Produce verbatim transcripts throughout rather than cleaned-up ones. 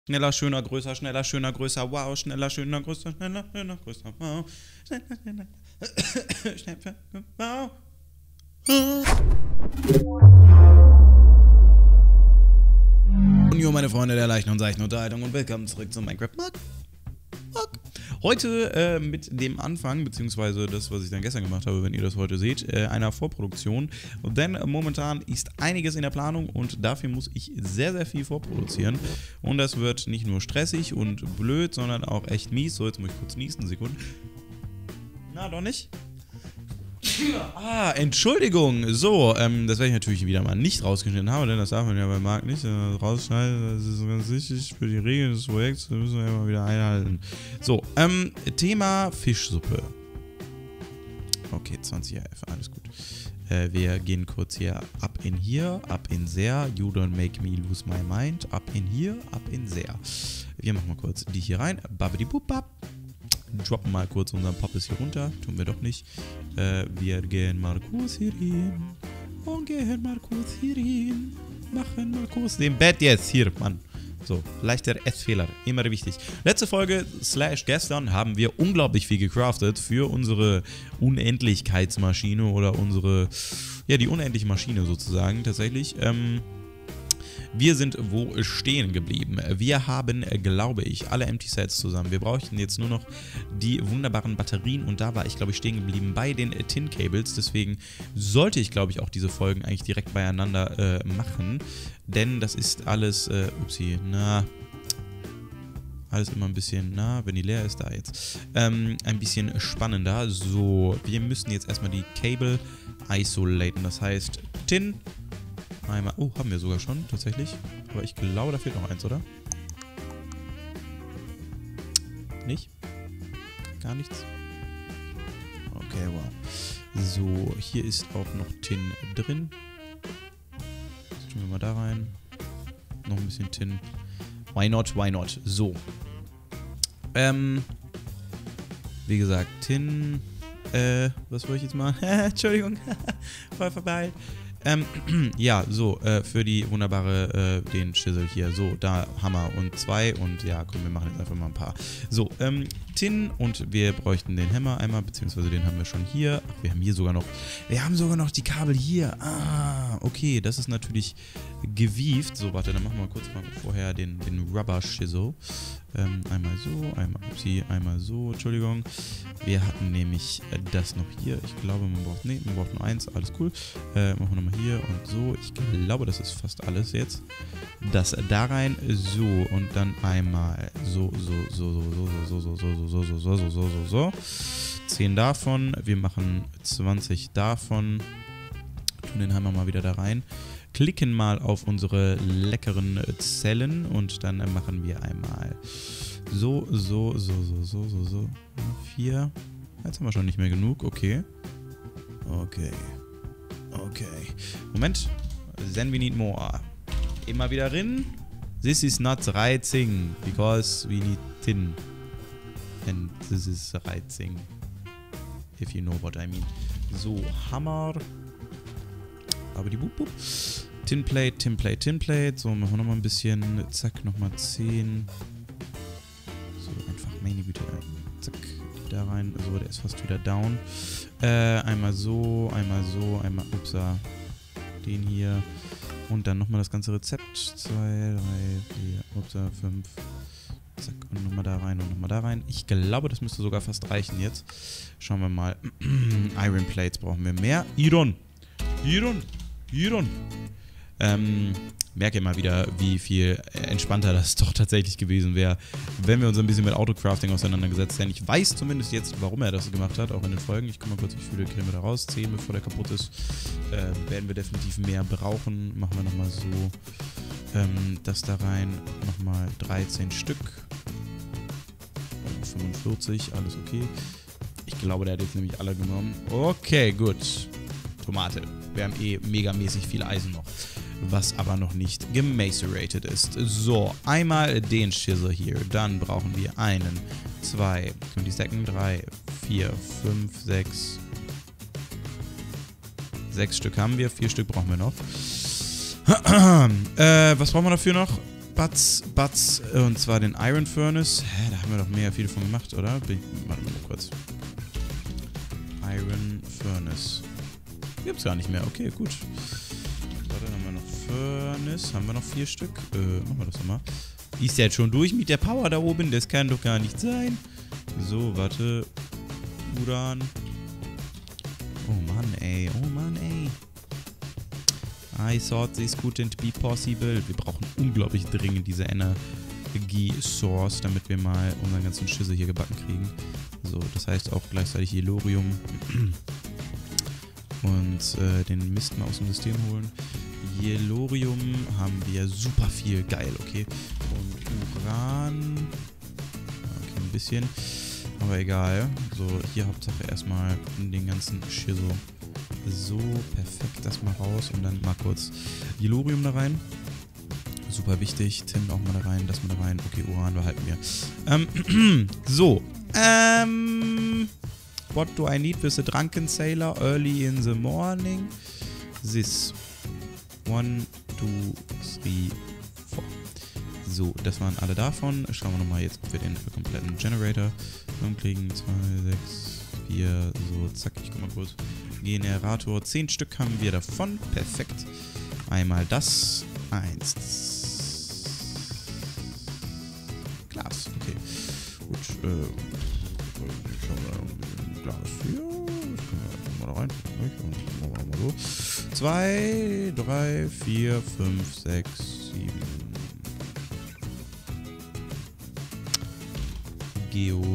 Schneller, schöner, größer, schneller, schöner, größer, wow, schneller, schöner, größer, schneller, schöner, größer, wow, schneller, schneller, schneller, wow. Und jo, meine Freunde der leichten und seichten Unterhaltung und willkommen zurück zum Minecraft Mark. Mark. Heute äh, mit dem Anfang, beziehungsweise das, was ich dann gestern gemacht habe, wenn ihr das heute seht, äh, einer Vorproduktion. Denn äh, momentan ist einiges in der Planung und dafür muss ich sehr, sehr viel vorproduzieren. Und das wird nicht nur stressig und blöd, sondern auch echt mies. So, jetzt muss ich kurz niesen, Sekunden. Na, doch nicht? Ah, Entschuldigung. So, ähm, das werde ich natürlich wieder mal nicht rausgeschnitten haben, denn das darf man ja bei Marc nicht äh, rausschneiden. Das ist ganz wichtig für die Regeln des Projekts. Das müssen wir immer wieder einhalten. So, ähm, Thema Fischsuppe. Okay, zwanzig R F, alles gut. Äh, wir gehen kurz hier ab in hier, ab in sehr. You don't make me lose my mind. Ab in hier, ab in sehr. Wir machen mal kurz die hier rein. Babidi-bub-bab. Droppen mal kurz unseren Poppes hier runter. Tun wir doch nicht. Äh, wir gehen mal kurz hier hin. Und gehen mal kurz hier hin. Machen mal kurz den Bett jetzt. Hier, Mann. So, leichter S-Fehler. Immer wichtig. Letzte Folge, slash gestern, haben wir unglaublich viel gecraftet für unsere Unendlichkeitsmaschine oder unsere, ja, die unendliche Maschine sozusagen, tatsächlich. Ähm, Wir sind wo stehen geblieben. Wir haben, glaube ich, alle Empty Sets zusammen. Wir brauchten jetzt nur noch die wunderbaren Batterien und da war ich, glaube ich, stehen geblieben bei den Tin Cables. Deswegen sollte ich, glaube ich, auch diese Folgen eigentlich direkt beieinander äh, machen. Denn das ist alles, äh, upsie, na, alles immer ein bisschen, na, wenn die leer ist, da jetzt, ähm, ein bisschen spannender. So, wir müssen jetzt erstmal die Cable isolaten. Das heißt, Tin. Einmal. Oh, haben wir sogar schon, tatsächlich. Aber ich glaube, da fehlt noch eins, oder? Nicht? Gar nichts? Okay, wow. So, hier ist auch noch Tin drin. Jetzt tun wir mal da rein. Noch ein bisschen Tin. Why not, why not? So. Ähm. Wie gesagt, Tin. Äh, was wollte ich jetzt mal? Entschuldigung. Voll vorbei. Ähm, ja, so, äh, für die wunderbare, äh, den Schissel hier. So, da Hammer und zwei und ja, komm, wir machen jetzt einfach mal ein paar. So, ähm, Tin und wir bräuchten den Hammer einmal, beziehungsweise den haben wir schon hier. Ach, wir haben hier sogar noch, wir haben sogar noch die Kabel hier. Ah, okay, das ist natürlich gewieft. So, warte, dann machen wir kurz mal vorher den, den Rubber-Schissel. Ähm, einmal so, einmal, upsie, einmal so, Entschuldigung. Wir hatten nämlich äh, das noch hier. Ich glaube, man braucht, nee, man braucht nur eins, alles cool. Äh, machen wir nochmal hier und so. Ich glaube, das ist fast alles jetzt. Das da rein, so und dann einmal so, so, so, so, so, so, so, so, so, so, so, so, so, so, so. zehn davon. Wir machen zwanzig davon. Tun den Hammer mal wieder da rein. Klicken mal auf unsere leckeren Zellen und dann machen wir einmal so, so, so, so, so, so, so. Vier. Jetzt haben wir schon nicht mehr genug. Okay. Okay. Okay. Moment. Then we need more. Immer wieder rein. This is not the right thing, because we need tin. And this is the right thing. If you know what I mean. So, Hammer. Aber die Bub, Bub. Tinplate, Tinplate, Tinplate. So, machen wir nochmal ein bisschen. Zack, nochmal zehn. So, einfach, meine Güte. Zack, die da rein. So, der ist fast wieder down. Äh, einmal so, einmal so, einmal, upsa. Den hier. Und dann nochmal das ganze Rezept. zwei, drei, vier, upsa, fünf. Zack, und nochmal da rein und nochmal da rein. Ich glaube, das müsste sogar fast reichen jetzt. Schauen wir mal. Iron Plates brauchen wir mehr. Iron! Iron! Iron! Ähm, merke immer wieder, wie viel entspannter das doch tatsächlich gewesen wäre, wenn wir uns ein bisschen mit Autocrafting auseinandergesetzt hätten. Ich weiß zumindest jetzt, warum er das gemacht hat, auch in den Folgen. Ich gucke mal kurz, wie viele kriegen wir da raus. zehn, bevor der kaputt ist. Ähm, werden wir definitiv mehr brauchen. Machen wir nochmal so. Ähm, das da rein. Nochmal dreizehn Stück. fünfundvierzig, alles okay. Ich glaube, der hat jetzt nämlich alle genommen. Okay, gut. Tomate. Wir haben eh megamäßig viel Eisen noch. Was aber noch nicht gemacerated ist. So, einmal den Schissel hier. Dann brauchen wir einen, zwei, und die Säcken, drei, vier, fünf, sechs. Sechs Stück haben wir, vier Stück brauchen wir noch. äh, was brauchen wir dafür noch? Batz, Batz, und zwar den Iron Furnace. Hä, da haben wir doch mega viel von gemacht, oder? Bin, warte mal kurz. Iron Furnace. Gibt's gar nicht mehr. Okay, gut. Warte, dann haben wir noch Furnace. Haben wir noch vier Stück? Äh, machen wir das nochmal. Ist ja jetzt schon durch mit der Power da oben. Das kann doch gar nicht sein. So, warte. Uran. Oh Mann, ey. Oh Mann, ey. I thought this couldn't be possible. Wir brauchen unglaublich dringend diese Energie-Source, damit wir mal unseren ganzen Schüssel hier gebacken kriegen. So, das heißt auch gleichzeitig Yellorium und äh, den Mist mal aus dem System holen. Yellorium haben wir super viel. Geil, okay. Und Uran. Okay, ein bisschen. Aber egal. So, hier Hauptsache erstmal den ganzen Schüssel. So, perfekt, das mal raus und dann mal kurz Yellorium da rein. Super wichtig. Tin auch mal da rein, das mal da rein. Okay, Uran behalten wir. Ähm, so. Ähm, what do I need with the drunken sailor early in the morning? This. One, two, three, four. So, das waren alle davon. Schauen wir nochmal jetzt, ob wir den kompletten Generator kriegen. zwei, sechs, vier, so, zack, ich guck mal kurz. Generator, zehn Stück haben wir davon. Perfekt. Einmal das. Eins. Glas. Okay. Gut. Äh, ich habe da noch ein bisschen Glas hier. Das können wir mal da rein. Machen wir mal so. Zwei, drei, vier, fünf, sechs, sieben. Geothermal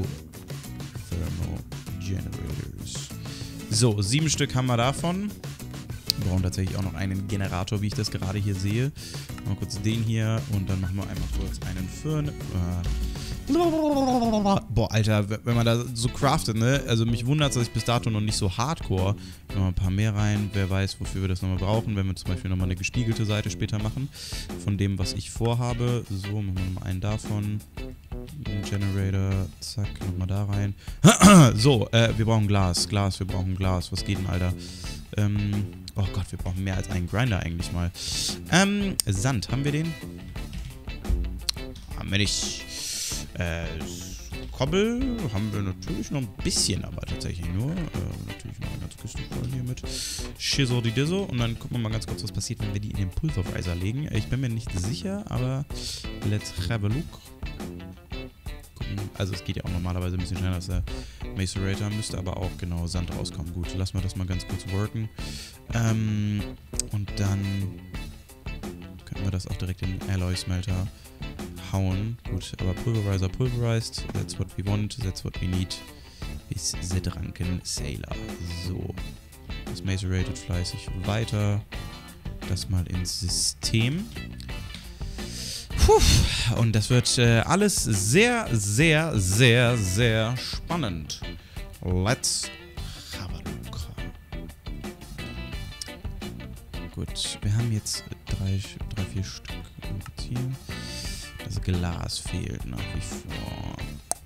Generators. So, sieben Stück haben wir davon. Wir brauchen tatsächlich auch noch einen Generator, wie ich das gerade hier sehe. Mal kurz den hier und dann machen wir einmal kurz einen Föhn. Äh. Boah, Alter, wenn man da so craftet, ne? Also mich wundert es, dass ich bis dato noch nicht so hardcore. Noch mal ein paar mehr rein. Wer weiß, wofür wir das nochmal brauchen, wenn wir zum Beispiel nochmal eine gespiegelte Seite später machen. Von dem, was ich vorhabe. So, machen wir nochmal einen davon. Generator, zack, nochmal da rein. So, äh, wir brauchen Glas, Glas, wir brauchen Glas. Was geht denn, Alter? Ähm, oh Gott, wir brauchen mehr als einen Grinder eigentlich mal. Ähm, Sand, haben wir den? Haben wir nicht. Äh, Kobbel haben wir natürlich noch ein bisschen, aber tatsächlich nur. Äh, natürlich noch eine ganze Kiste voll hier mit Shizzle die Dizzle. Und dann gucken wir mal ganz kurz, was passiert, wenn wir die in den Pulverizer legen. Ich bin mir nicht sicher, aber let's have a look. Also es geht ja auch normalerweise ein bisschen schneller als der Macerator, müsste aber auch genau Sand rauskommen. Gut, lassen wir das mal ganz kurz worken. Ähm, und dann können wir das auch direkt in den Alloy Smelter hauen. Gut, aber Pulverizer pulverized, that's what we want, that's what we need. Is the drunken sailor. So, das Macerated fleißig weiter. Das mal ins System. Puh, und das wird äh, alles sehr, sehr, sehr, sehr spannend. Let's have a look. Gut, wir haben jetzt drei, drei vier Stück hier. Das Glas fehlt nach wie vor.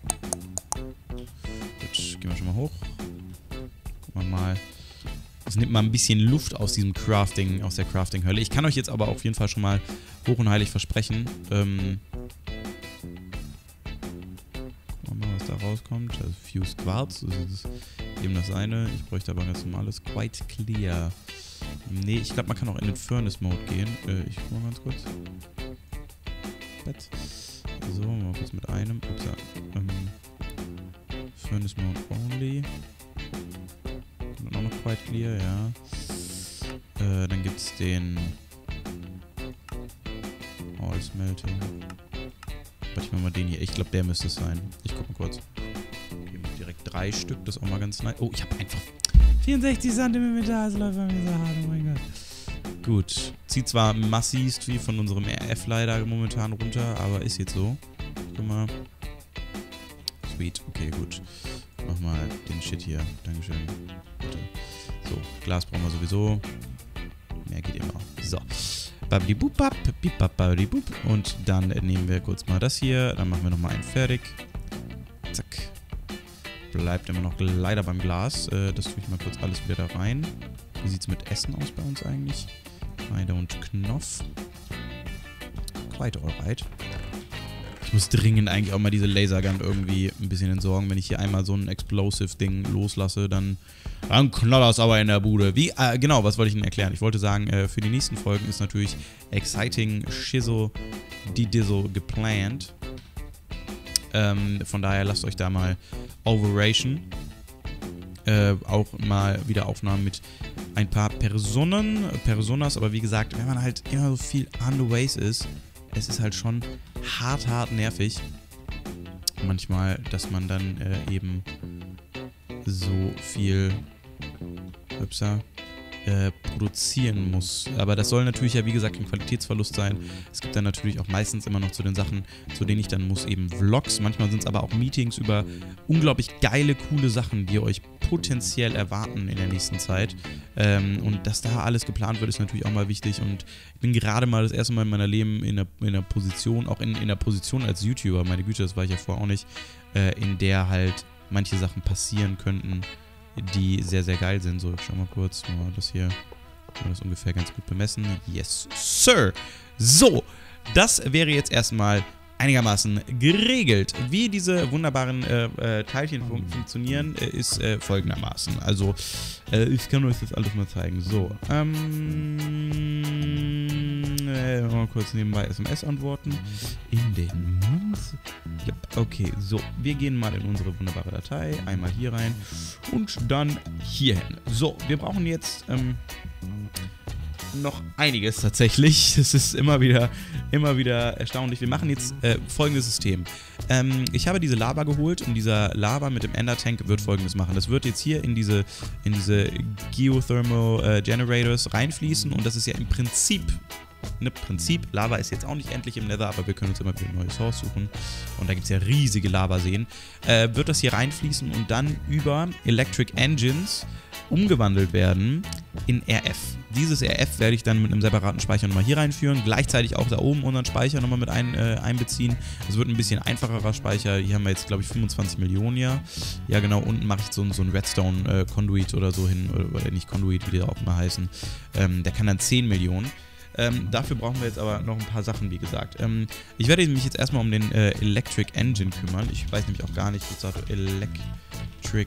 Gut, gehen wir schon mal hoch. Gucken wir mal. Das nimmt mal ein bisschen Luft aus diesem Crafting, aus der Crafting-Hölle. Ich kann euch jetzt aber auf jeden Fall schon mal hoch und heilig versprechen. Ähm, gucken wir mal, was da rauskommt. Also Fused Quartz, das ist eben das eine. Ich bräuchte aber ganz normales Quite Clear. Nee, ich glaube, man kann auch in den Furnace-Mode gehen. Äh, ich guck mal ganz kurz. Bett. So, mal kurz mit einem. Ups, ähm, Furnace-Mode only. Und auch noch Quite Clear, ja. Äh, dann gibt es den All Smelting. Warte, ich mach mal den hier. Ich glaube, der müsste es sein. Ich guck mal kurz. Okay, direkt drei Stück, das ist auch mal ganz nice. Oh, ich habe einfach vierundsechzig Zentimeter, das läuft bei mir so hart, oh mein Gott. Gut. Zieht zwar massivst viel von unserem R F leider momentan runter, aber ist jetzt so. Guck mal. Sweet, okay, gut. Mach mal den Shit hier. Dankeschön. Bitte. So, Glas brauchen wir sowieso. Mehr geht immer. So. Babidi-bub-bab, bibab-babidi-bub. Und dann nehmen wir kurz mal das hier. Dann machen wir nochmal einen fertig. Zack. Bleibt immer noch leider beim Glas. Äh, das tue ich mal kurz alles wieder da rein. Wie sieht es mit Essen aus bei uns eigentlich? I don't Knopf. White, Ich muss dringend eigentlich auch mal diese Lasergun irgendwie ein bisschen entsorgen. Wenn ich hier einmal so ein Explosive-Ding loslasse, dann, dann knallt es aber in der Bude. Wie, äh, genau, was wollte ich Ihnen erklären? Ich wollte sagen, äh, für die nächsten Folgen ist natürlich Exciting Shizzle die Dizzle geplant. Ähm, von daher lasst euch da mal overration. Äh, auch mal wieder Aufnahmen mit ein paar Personen, Personas, aber wie gesagt, wenn man halt immer so viel on the ways ist, es ist halt schon hart, hart nervig. Manchmal, dass man dann äh, eben so viel hübser äh, produzieren muss. Aber das soll natürlich ja, wie gesagt, ein Qualitätsverlust sein. Es gibt dann natürlich auch meistens immer noch zu den Sachen, zu denen ich dann muss, eben Vlogs. Manchmal sind es aber auch Meetings über unglaublich geile, coole Sachen, die euch potenziell erwarten in der nächsten Zeit. Ähm, und dass da alles geplant wird, ist natürlich auch mal wichtig. Und ich bin gerade mal das erste Mal in meinem Leben in einer, in einer Position, auch in, in einer Position als YouTuber, meine Güte, das war ich ja vorher auch nicht, äh, in der halt manche Sachen passieren könnten, die sehr, sehr geil sind. So, ich schau mal kurz, mal das hier, mal das ungefähr ganz gut bemessen. Yes, Sir! So, das wäre jetzt erstmal einigermaßen geregelt. Wie diese wunderbaren äh, äh, Teilchen fun funktionieren, äh, ist äh, folgendermaßen. Also, äh, ich kann euch das alles mal zeigen. So, ähm, äh, mal kurz nebenbei S M S antworten. In den Mund. Ja, okay, so, wir gehen mal in unsere wunderbare Datei, einmal hier rein und dann hier hin. So, wir brauchen jetzt, ähm, noch einiges tatsächlich. Das ist immer wieder, immer wieder erstaunlich. Wir machen jetzt äh, folgendes System. Ähm, ich habe diese Lava geholt und dieser Lava mit dem Ender Tank wird folgendes machen. Das wird jetzt hier in diese, in diese Geothermal äh, Generators reinfließen und das ist ja im Prinzip, ne, Prinzip, Lava ist jetzt auch nicht endlich im Nether, aber wir können uns immer wieder ein neues Source suchen und da gibt es ja riesige Lavaseen. Äh, wird das hier reinfließen und dann über Electric Engines umgewandelt werden in R F. Dieses R F werde ich dann mit einem separaten Speicher nochmal hier reinführen, gleichzeitig auch da oben unseren Speicher nochmal mit ein, äh, einbeziehen. Das wird ein bisschen einfacherer Speicher. Hier haben wir jetzt, glaube ich, fünfundzwanzig Millionen, ja. Ja, genau, unten mache ich so, so einen Redstone-Conduit äh, oder so hin, oder, oder nicht Conduit, wie die auch mal heißen. Ähm, der kann dann zehn Millionen. Ähm, dafür brauchen wir jetzt aber noch ein paar Sachen, wie gesagt. Ähm, ich werde mich jetzt erstmal um den äh, Electric Engine kümmern. Ich weiß nämlich auch gar nicht, was sagt Electric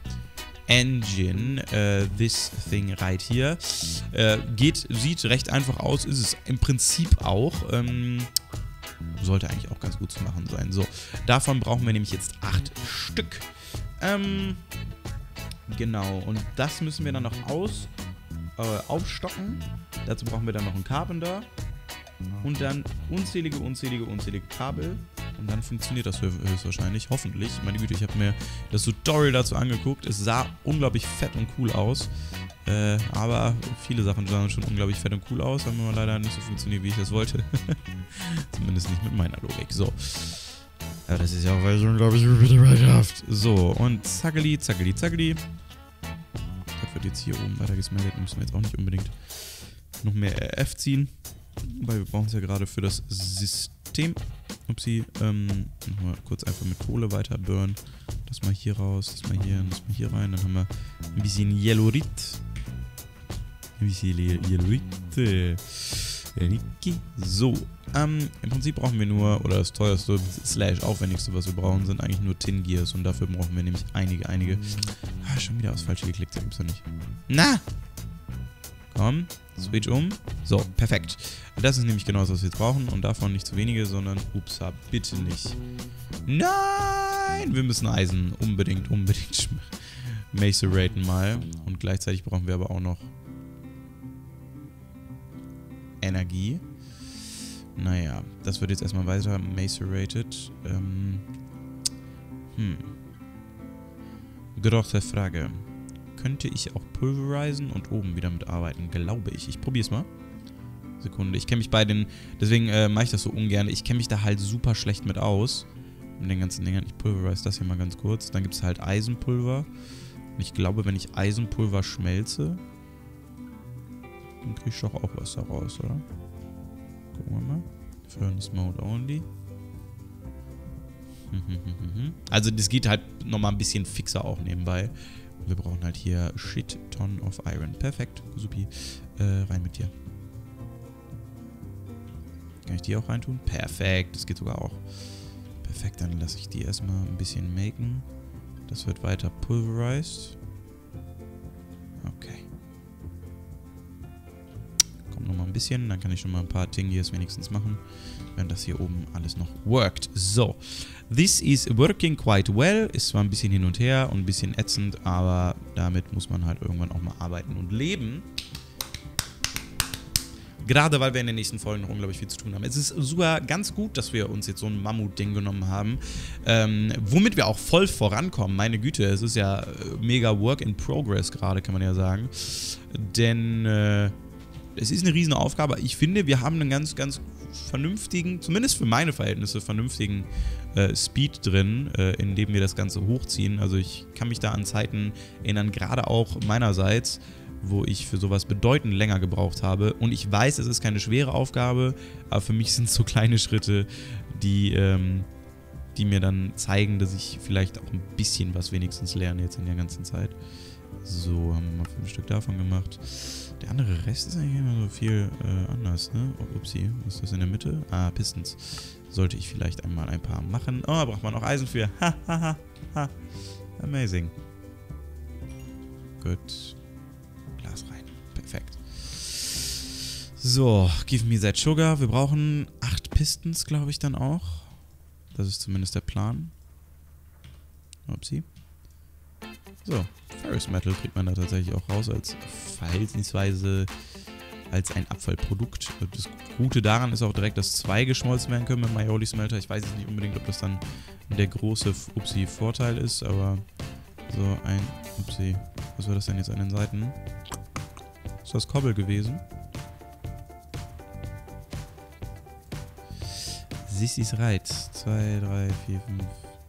Engine, uh, this thing right here. Uh, geht, sieht recht einfach aus, ist es im Prinzip auch. Ähm, sollte eigentlich auch ganz gut zu machen sein. So, davon brauchen wir nämlich jetzt acht Stück. Ähm, genau, und das müssen wir dann noch aus, äh, aufstocken. Dazu brauchen wir dann noch einen Carpenter. Und dann unzählige, unzählige, unzählige Kabel. Und dann funktioniert das höchstwahrscheinlich. Hoffentlich. Meine Güte, ich habe mir das Tutorial dazu angeguckt. Es sah unglaublich fett und cool aus. Äh, aber viele Sachen sahen schon unglaublich fett und cool aus. Haben aber leider nicht so funktioniert, wie ich das wollte. Zumindest nicht mit meiner Logik. So. Aber das ist ja auch, weil so unglaublich überhaft. So, und zackeli, zackeli, zackeli. Das wird jetzt hier oben weiter gesmeltet. Müssen wir jetzt auch nicht unbedingt noch mehr R F ziehen. Weil wir brauchen es ja gerade für das System. Upsi, ähm, mal kurz einfach mit Kohle weiter burnen. Das mal hier raus, das mal hier, das mal hier rein. Dann haben wir ein bisschen Yellorit. Ein bisschen Yellorit. So, ähm, im Prinzip brauchen wir nur, oder das teuerste, slash aufwendigste, was wir brauchen, sind eigentlich nur Tin Gears. Und dafür brauchen wir nämlich einige, einige. Ah, schon wieder aufs Falsche geklickt, das gibt's doch nicht. Na! Komm, switch um. So, perfekt. Das ist nämlich genau das, was wir jetzt brauchen. Und davon nicht zu wenige, sondern, ups, bitte nicht. Nein! Wir müssen Eisen unbedingt, unbedingt maceraten mal. Und gleichzeitig brauchen wir aber auch noch Energie. Naja, das wird jetzt erstmal weiter macerated. Ähm, hm. Große Frage. Könnte ich auch pulverisieren und oben wieder mitarbeiten? Glaube ich. Ich probiere es mal. Sekunde. Ich kenne mich bei den... Deswegen äh, mache ich das so ungern. Ich kenne mich da halt super schlecht mit aus. Mit den ganzen Dingern. Ich pulverisiere das hier mal ganz kurz. Dann gibt es halt Eisenpulver. Und ich glaube, wenn ich Eisenpulver schmelze, dann kriege ich doch auch was daraus, oder? Gucken wir mal. Furnace Mode Only. Also das geht halt nochmal ein bisschen fixer auch nebenbei. Wir brauchen halt hier Shit Ton of Iron. Perfekt, supi. Äh, rein mit dir. Kann ich die auch reintun? Perfekt, das geht sogar auch. Perfekt, dann lasse ich die erstmal ein bisschen maken. Das wird weiter pulverized. Okay. Kommt nochmal ein bisschen, dann kann ich schon mal ein paar Tingiers wenigstens machen, während das hier oben alles noch worked. So, this is working quite well. Ist zwar ein bisschen hin und her und ein bisschen ätzend, aber damit muss man halt irgendwann auch mal arbeiten und leben. Gerade weil wir in den nächsten Folgen noch unglaublich viel zu tun haben. Es ist sogar ganz gut, dass wir uns jetzt so ein Mammut-Ding genommen haben, ähm, womit wir auch voll vorankommen. Meine Güte, es ist ja mega Work in Progress gerade, kann man ja sagen. Denn äh, es ist eine riesen Aufgabe. Ich finde, wir haben einen ganz, ganz vernünftigen, zumindest für meine Verhältnisse, vernünftigen äh, Speed drin, äh, in dem wir das Ganze hochziehen. Also ich kann mich da an Zeiten erinnern, gerade auch meinerseits, wo ich für sowas bedeutend länger gebraucht habe. Und ich weiß, es ist keine schwere Aufgabe, aber für mich sind es so kleine Schritte, die, ähm, die mir dann zeigen, dass ich vielleicht auch ein bisschen was wenigstens lerne jetzt in der ganzen Zeit. So, haben wir mal fünf Stück davon gemacht. Der andere Rest ist eigentlich immer so viel äh, anders, ne? Oh, upsie, was ist das in der Mitte? Ah, Pistons. Sollte ich vielleicht einmal ein paar machen. Oh, da braucht man auch Eisen für. Ha, ha, ha, ha. Amazing. Gut. Glas rein. Perfekt. So, give me that sugar. Wir brauchen acht Pistons, glaube ich, dann auch. Das ist zumindest der Plan. Upsi. So, Ferrous Metal kriegt man da tatsächlich auch raus als verhältnisweise als ein Abfallprodukt. Das Gute daran ist auch direkt, dass zwei geschmolzen werden können mit Maioli Smelter. Ich weiß jetzt nicht unbedingt, ob das dann der große Upsi Vorteil ist, aber so ein Upsi. Was war das denn jetzt an den Seiten? Ist das Kobbel gewesen? This is right. zwei, drei, vier, fünf.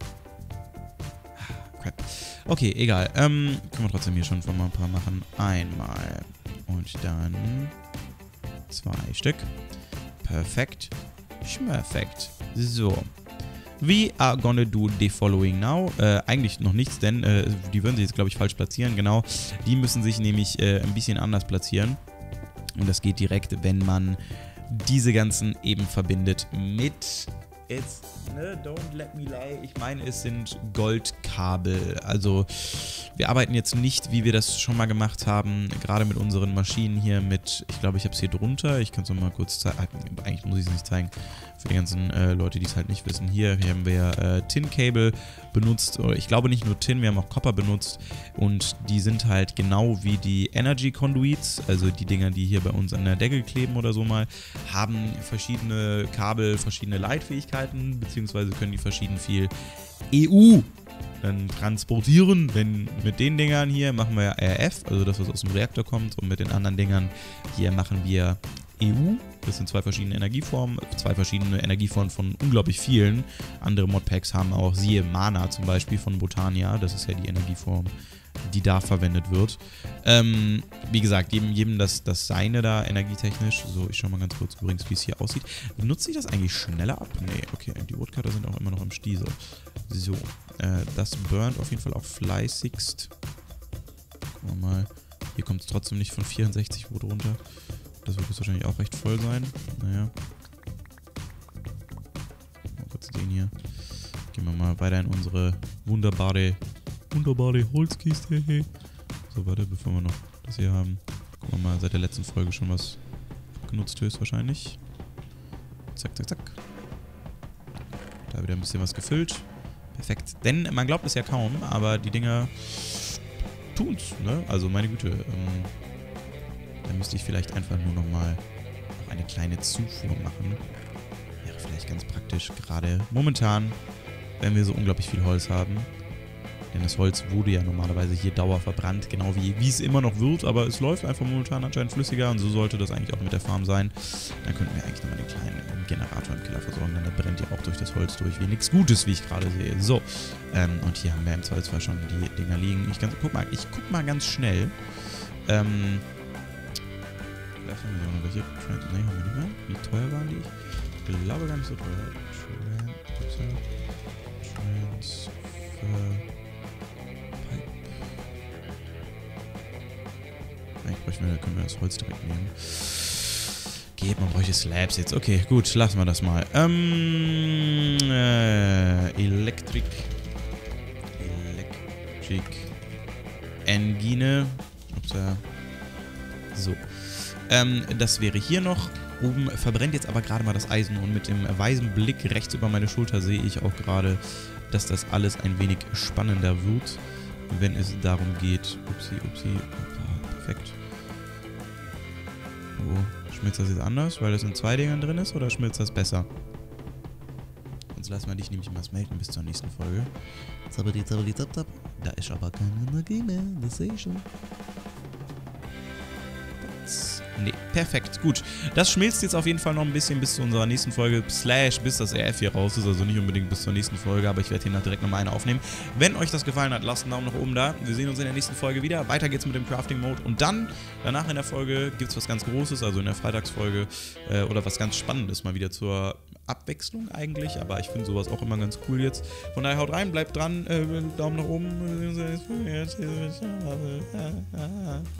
Crap. Okay, egal. Ähm, können wir trotzdem hier schon von mal ein paar machen. Einmal. Und dann zwei Stück. Perfekt. Schmörfekt. So. We are gonna do the following now. Äh, eigentlich noch nichts, denn äh, die würden sich jetzt, glaube ich, falsch platzieren. Genau. Die müssen sich nämlich äh, ein bisschen anders platzieren. Und das geht direkt, wenn man diese ganzen eben verbindet mit... It's, ne, don't let me lie. Ich meine, es sind Goldkabel. Also, wir arbeiten jetzt nicht, wie wir das schon mal gemacht haben, gerade mit unseren Maschinen hier mit, ich glaube, ich habe es hier drunter. Ich kann es nochmal kurz zeigen. Eigentlich muss ich es nicht zeigen. Für die ganzen äh, Leute, die es halt nicht wissen. Hier, hier haben wir äh, Tin-Cable benutzt. Oder ich glaube nicht nur Tin, wir haben auch Copper benutzt. Und die sind halt genau wie die Energy Conduits, also die Dinger, die hier bei uns an der Decke kleben oder so mal, haben verschiedene Kabel, verschiedene Leitfähigkeiten, beziehungsweise können die verschieden viel E U dann transportieren. Denn mit den Dingern hier machen wir R F, also das, was aus dem Reaktor kommt, und mit den anderen Dingern hier machen wir E U. Das sind zwei verschiedene Energieformen, zwei verschiedene Energieformen von unglaublich vielen. Andere Modpacks haben auch, siehe Mana zum Beispiel von Botania, das ist ja die Energieform, die da verwendet wird. Ähm, wie gesagt, jedem, jedem das, das Seine da energietechnisch. So, ich schau mal ganz kurz übrigens, wie es hier aussieht. Nutzt sich das eigentlich schneller ab? Nee, okay, die Woodcutter sind auch immer noch im Stiesel. So, äh, das burnt auf jeden Fall auch fleißigst. Gucken wir mal. Hier kommt es trotzdem nicht von vierundsechzig Volt runter. Das wird jetzt wahrscheinlich auch recht voll sein. Naja. Mal kurz den hier. Gehen wir mal weiter in unsere wunderbare Wunderbare Holzkiste. So, warte, bevor wir noch das hier haben. Gucken wir mal, seit der letzten Folge schon was genutzt höchstwahrscheinlich. Zack, zack, zack. Da wieder ein bisschen was gefüllt. Perfekt. Denn man glaubt es ja kaum, aber die Dinger tun's, ne? Also meine Güte. Ähm, da müsste ich vielleicht einfach nur nochmal noch eine kleine Zufuhr machen. Wäre vielleicht ganz praktisch, gerade momentan, wenn wir so unglaublich viel Holz haben. Denn das Holz wurde ja normalerweise hier Dauer verbrannt, genau wie, wie es immer noch wird, aber es läuft einfach momentan anscheinend flüssiger und so sollte das eigentlich auch mit der Farm sein. Dann könnten wir eigentlich nochmal den kleinen Generator im Keller versorgen, denn der brennt ja auch durch das Holz durch, wie nichts Gutes, wie ich gerade sehe. So, ähm, und hier haben wir im Zweifelsfall schon die Dinger liegen. Ich, kann, guck mal, ich guck mal ganz schnell. Ähm, vielleicht haben wir noch welche. Trans nee, haben wir nicht mehr. Wie teuer waren die? Ich glaube gar nicht so teuer. Transfer. Eigentlich bräuchten wir, da können wir das Holz direkt nehmen. Geht, man bräuchte Slabs jetzt. Okay, gut, lassen wir das mal. Ähm, äh, Elektrik. Elektrik. Engine. Upsa. So. Ähm, das wäre hier noch. Oben verbrennt jetzt aber gerade mal das Eisen und mit dem weisen Blick rechts über meine Schulter sehe ich auch gerade, dass das alles ein wenig spannender wird, wenn es darum geht. Upsi, upsi. Opa, perfekt. Oh, schmilzt das jetzt anders, weil das in zwei Dingern drin ist, oder schmilzt das besser? Sonst lassen wir dich nämlich mal smelten bis zur nächsten Folge. Zappeli, zappeli, zapp, zapp. Da ist aber keine Energie mehr, das sehe ich schon. Nee, perfekt, gut. Das schmilzt jetzt auf jeden Fall noch ein bisschen bis zu unserer nächsten Folge, slash bis das R F hier raus ist, also nicht unbedingt bis zur nächsten Folge, aber ich werde hier noch direkt nochmal eine aufnehmen. Wenn euch das gefallen hat, lasst einen Daumen nach oben da. Wir sehen uns in der nächsten Folge wieder. Weiter geht's mit dem Crafting-Mode und dann, danach in der Folge, gibt es was ganz Großes, also in der Freitagsfolge, äh, oder was ganz Spannendes mal wieder zur Abwechslung eigentlich, aber ich finde sowas auch immer ganz cool jetzt. Von daher haut rein, bleibt dran, äh, Daumen nach oben.